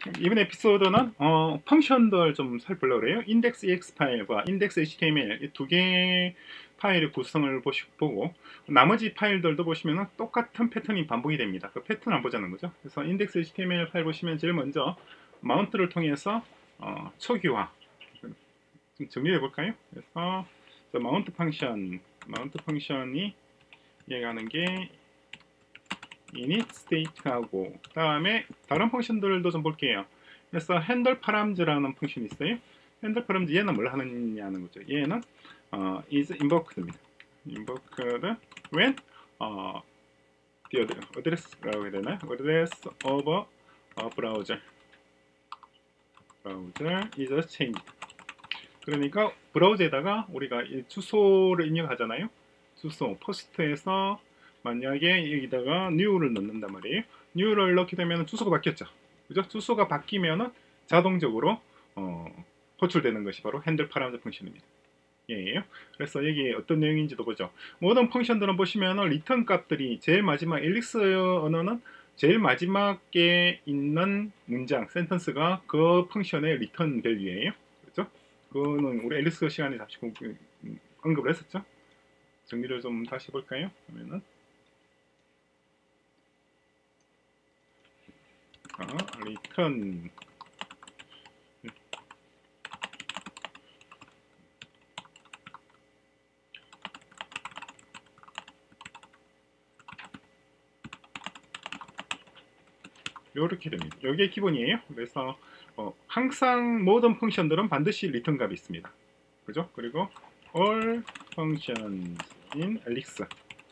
이번 에피소드는 펑션들 좀 살펴보려고 해요. index.ex 파일과 index.html 이 두 개의 파일의 구성을 보고 나머지 파일들도 보시면 똑같은 패턴이 반복이 됩니다. 그 패턴 안 보자는 거죠. 그래서 index.html 파일 보시면 제일 먼저 마운트를 통해서 초기화 좀 정리해 볼까요? 그래서 마운트 펑션이 이해하는 게 init state하고 다음에 다른 펑션들도 좀 볼게요. 그래서 handle params,라는 펑션이 있어요. handle params 얘는 뭘 하느냐는 거죠. 얘는 is invoked입니다. invoked when the address라고 해야 되나? address of a browser is changed. 그러니까 브라우저에다가 우리가 이 주소를 입력하잖아요. 주소 포스트에서 만약에 여기다가 new를 넣는단 말이에요. new를 넣게 되면 주소가 바뀌었죠. 그죠? 주소가 바뀌면은 자동적으로 호출되는 것이 바로 핸들 파라미터 펑션입니다. 예. 그래서 여기 어떤 내용인지도 보죠. 모든 펑션들은 보시면은 리턴 값들이 제일 마지막 엘릭스 언어는 제일 마지막에 있는 문장 센텐스가 그 펑션의 리턴 밸류예요. 그렇죠? 그거는 우리 엘릭스 시간에 잠시 언급을 했었죠. 정리를 좀 다시 해볼까요? 그러면은 리턴 이렇게 됩니다. 이게 기본이에요. 그래서 항상 모든 펑션들은 반드시 리턴 값이 있습니다. 그죠? 그리고 all functions in elix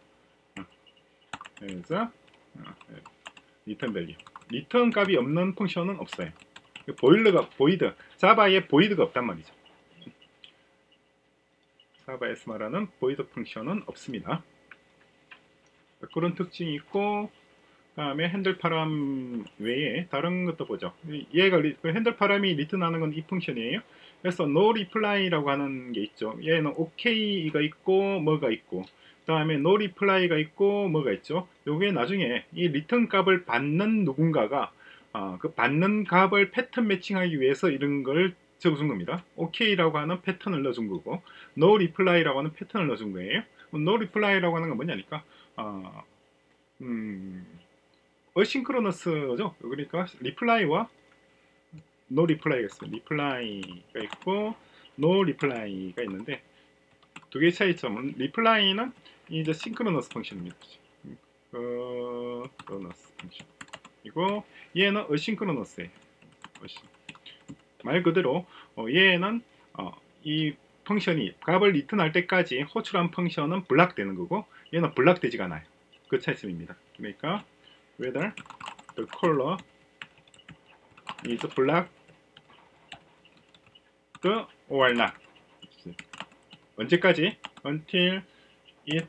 그래서 리턴 밸류 리턴 값이 없는 펑션은 없어요. 보일러가 보이드 자바에 보이드가 없단 말이죠. 자바에서 말하는 보이드 펑션은 없습니다. 그런 특징이 있고 다음에 핸들 파람 외에 다른 것도 보죠. 얘가 핸들 파람이 리턴하는 건 이 펑션이에요. 그래서 no reply라고 하는 게 있죠. 얘는 ok가 있고 뭐가 있고 다음에 no reply가 있고 뭐가 있죠. 요게 나중에 이 리턴 값을 받는 누군가가 그 받는 값을 패턴 매칭하기 위해서 이런 걸 적어준 겁니다. ok라고 하는 패턴을 넣어준 거고 no reply라고 하는 패턴을 넣어준 거예요. no reply라고 하는 건 뭐냐니까 어싱크로너스죠. 그러니까 리플라이와 노 리플라이가 있어요. 리플라이가 있고 노 리플라이가 있는데 두 개의 차이점은 리플라이는 이제 싱크로너스 펑션입니다. 싱크로너스 펑션이고 얘는 어싱크로너스예요. 말 그대로 얘는 이 펑션이 값을 리턴할 때까지 호출한 펑션은 블락되는 거고 얘는 블락되지가 않아요. 그 차이점입니다. 그러니까 whether the color is black or not. 언제까지? Until it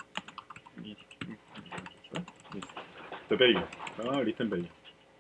the value, return value.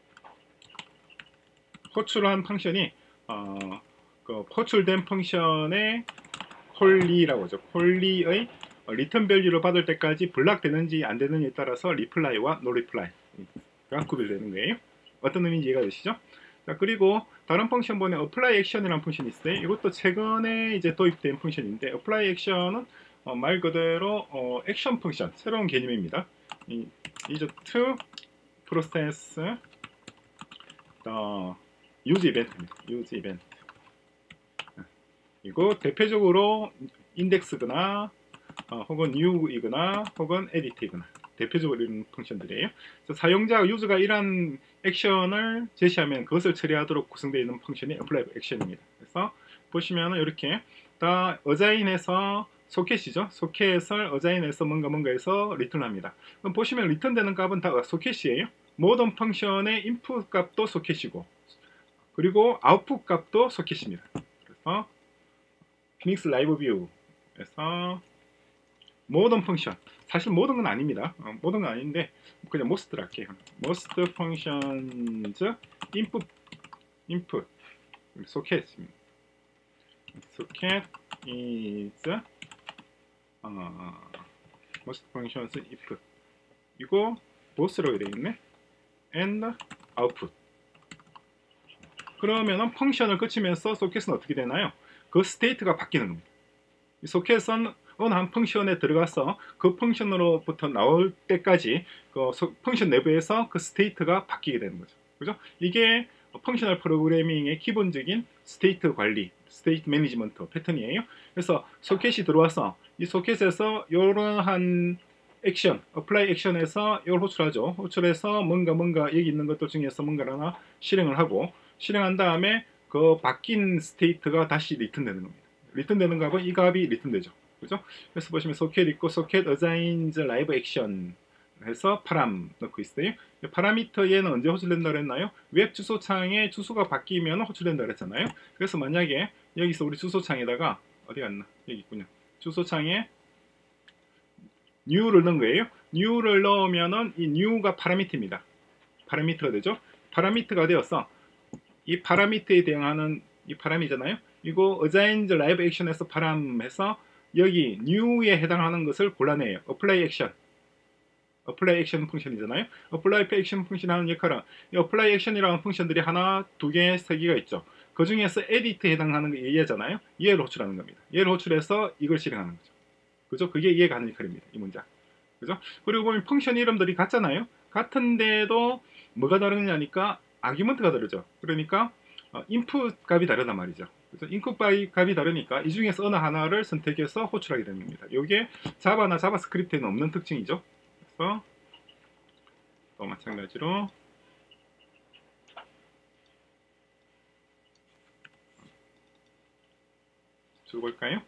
호출한 펑션이 그 호출된 펑션의 콜리라고 하죠. 콜리의 리턴 밸류를 받을 때까지 블락되는지 안 되는지에 따라서 리플라이와 노 리플라이가 구별되는 거예요. 어떤 의미인지 이해가 되시죠? 자, 그리고 다른 펑션 보면 apply action이라는 펑션이 있어요. 이것도 최근에 이제 도입된 펑션인데 apply action은 말 그대로 액션 펑션, 새로운 개념입니다. is to process the use event입니다. use event. 이거 대표적으로 인덱스거나 혹은 new이거나 혹은 edit이거나 대표적으로 이런 펑션들이에요. 사용자가 유저가 이러한 액션을 제시하면 그것을 처리하도록 구성되어 있는 펑션이 apply action입니다. 그래서 보시면 이렇게 다 어자인해서 소켓이죠. 소켓을 어자인해서 뭔가해서 리턴합니다. 그럼 보시면 리턴되는 값은 다 소켓이에요. 모든 펑션의 인풋 값도 소켓이고 그리고 아웃풋 값도 소켓입니다. 그래서 피닉스 라이브 뷰에서 모든 펑션 사실 모든 건 아닙니다. 모든 건 아닌데 그냥 most를 할게요. most functions input socket is most functions input 이거 both라고 되어 있네 and output 그러면은 펑션을 거치면서 소켓은 어떻게 되나요? 그 스테이트가 바뀌는 겁니다. 이 소켓은 어느 한 펑션에 들어가서 그 펑션으로부터 나올 때까지 그 펑션 내부에서 그 스테이트가 바뀌게 되는 거죠. 그죠? 이게 펑셔널 프로그래밍의 기본적인 스테이트 관리, 스테이트 매니지먼트 패턴이에요. 그래서 소켓이 들어와서 이 소켓에서 이러한 액션, 어플라이 액션에서 이걸 호출하죠. 호출해서 뭔가 여기 있는 것들 중에서 뭔가를 하나 실행을 하고 실행한 다음에 그 바뀐 스테이트가 다시 리턴되는 겁니다. 리턴되는 값은 이 값이 리턴되죠. 그죠? 그래서 보시면 소켓 있고 소켓 어자인즈 라이브 액션 해서 파람 넣고 있어요. 파라미터 얘는 언제 호출된다 그랬나요? 웹 주소창에 주소가 바뀌면 호출된다 그랬잖아요. 그래서 만약에 여기서 우리 주소창에다가 어디 갔나? 여기 있군요. 주소창에 new를 넣은 거예요. new를 넣으면은 이 new가 파라미터입니다. 파라미터가 되죠. 파라미터가 되어서 이 파라미터에 대응하는 이 파람이잖아요. 이거 어자인즈 라이브 액션에서 파람해서 여기 new에 해당하는 것을 골라내요. apply action. apply action 펑션이잖아요. apply action 펑션이 하는 역할은 이 apply action이라는 펑션들이 하나, 두 개, 세 개가 있죠. 그 중에서 edit에 해당하는 게 얘잖아요. 얘를 호출하는 겁니다. 얘를 호출해서 이걸 실행하는 거죠. 그죠? 그게 이해가 하는 역할입니다. 이 문장. 그죠? 그리고 보면 펑션 이름들이 같잖아요. 같은데도 뭐가 다르냐니까 아규먼트가 다르죠. 그러니까 input 값이 다르단 말이죠. 그래서 input 값이 다르니까 이 중에서 어느 하나를 선택해서 호출하게 되는 겁니다. 이게 자바나 자바스크립트에는 없는 특징이죠. 그래서 또 마찬가지로 줄볼까요?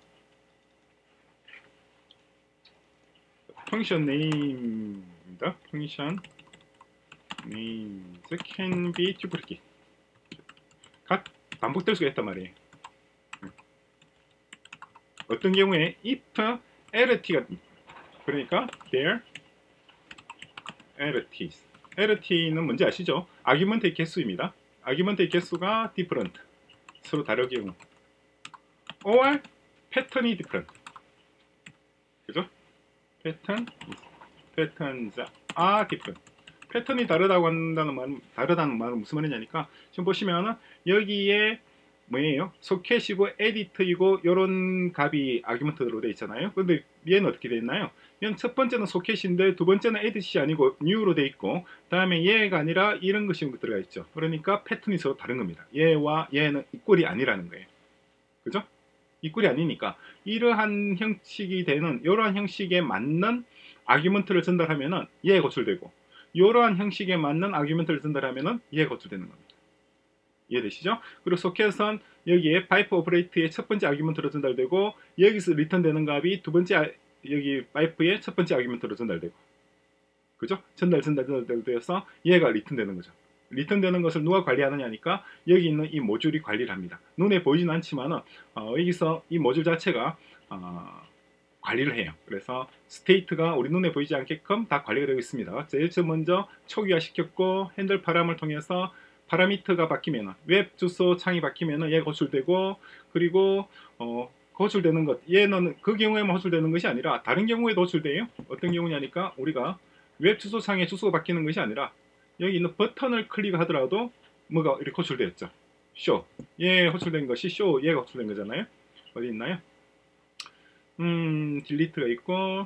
펑션 네임입니다. 펑션 names can be duplicate. 각 반복될 수가 있단 말이에요. 어떤 경우에 if LT가 그러니까 there LTs. LT는 뭔지 아시죠? 아규먼트의 개수입니다. 아규먼트의 개수가 different. 서로 다르게 경우. or 패턴이 different. 그죠? patterns are different. 패턴이 다르다고 한다는 말은 무슨 말이냐니까 지금 보시면은 여기에 뭐예요? 소켓이고 에디트이고 이런 값이 아규먼트로 되어 있잖아요. 근데 얘는 어떻게 되어 있나요? 얘는 첫 번째는 소켓인데 두 번째는 에디트이 아니고 new로 되어 있고 다음에 얘가 아니라 이런 것이 들어가 있죠. 그러니까 패턴이 서로 다른 겁니다. 얘와 얘는 이꼴이 아니라는 거예요. 그죠? 이꼴이 아니니까 이러한 형식이 되는 이러한 형식에 맞는 아규먼트를 전달하면은 얘가 호출되고 이러한 형식에 맞는 아규먼트를 전달하면은 얘가 호출되는 겁니다. 이해되시죠? 그리고 소켓은 여기에 파이프 오퍼레이트의 첫 번째 아규먼트로 전달되고 여기서 리턴되는 값이 두 번째 여기 파이프의 첫 번째 아규먼트로 전달되고 그죠? 전달되어서 얘가 리턴되는 거죠. 리턴되는 것을 누가 관리하느냐니까 여기 있는 이 모듈이 관리를 합니다. 눈에 보이진 않지만은 여기서 이 모듈 자체가 관리를 해요. 그래서 스테이트가 우리 눈에 보이지 않게끔 다 관리가 되고 있습니다. 제일 먼저 초기화 시켰고 핸들 파람을 통해서 파라미터가 바뀌면 웹 주소 창이 바뀌면 얘가 호출되고 그리고 호출되는 것 얘는 그 경우에만 호출되는 것이 아니라 다른 경우에도 호출돼요. 어떤 경우냐니까 우리가 웹 주소 창에 주소가 바뀌는 것이 아니라 여기 있는 버튼을 클릭하더라도 뭐가 이렇게 호출되었죠. 쇼 얘 호출된 것이 쇼 얘가 호출된 거잖아요. 어디 있나요? 딜리트가 있고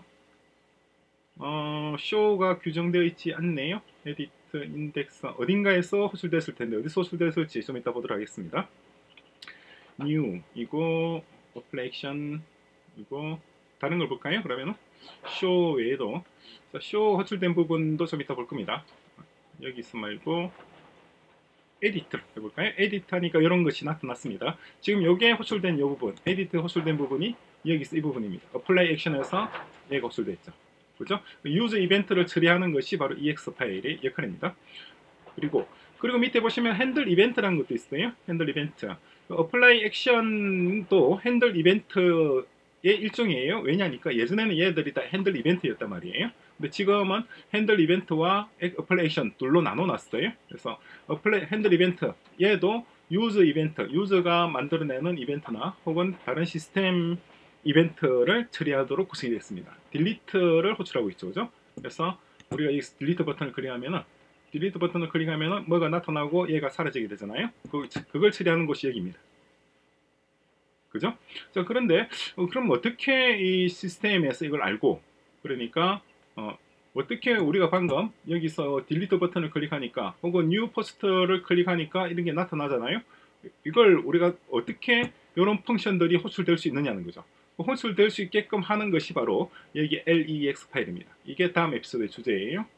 쇼가 규정되어 있지 않네요. 에디트 인덱스 어딘가에서 호출됐을 텐데 어디서 호출됐을지 좀 이따 보도록 하겠습니다. new 이거 apply action 이거 다른 걸 볼까요? 그러면은 쇼 외에도 쇼 호출된 부분도 좀 이따 볼 겁니다. 여기 있어 말고 에디트 해볼까요? 에디트 하니까 이런 것이 나타났습니다. 지금 여기에 호출된 이 부분 에디트 호출된 부분이 여기 있어 이 부분입니다. apply action에서 얘가 호출됐죠. 그죠? 유저 이벤트를 처리하는 것이 바로 EX 파일의 역할입니다. 그리고 밑에 보시면 핸들 이벤트라는 것도 있어요. 핸들 이벤트. apply action도 핸들 이벤트의 일종이에요. 왜냐니까 예전에는 얘들이 다 핸들 이벤트였단 말이에요. 근데 지금은 핸들 이벤트와 apply action 둘로 나눠놨어요. 그래서 핸들 이벤트 얘도 유저 이벤트, 유저가 만들어내는 이벤트나 혹은 다른 시스템 이벤트를 처리하도록 구성이 되어 있습니다. 딜리트를 호출하고 있죠. 그죠? 그래서 우리가 이 딜리트 버튼을 클릭하면은 딜리트 버튼을 클릭하면 뭐가 나타나고 얘가 사라지게 되잖아요. 그걸 처리하는 곳이 여기입니다. 그죠? 자, 그런데 그럼 어떻게 이 시스템에서 이걸 알고, 그러니까 어떻게 우리가 방금 여기서 딜리트 버튼을 클릭하니까 혹은 뉴 포스트를 클릭하니까 이런 게 나타나잖아요. 이걸 우리가 어떻게 이런 펑션들이 호출될 수 있느냐는 거죠. 호출될 수 있게끔 하는 것이 바로 여기 LEX 파일입니다. 이게 다음 에피소드의 주제예요.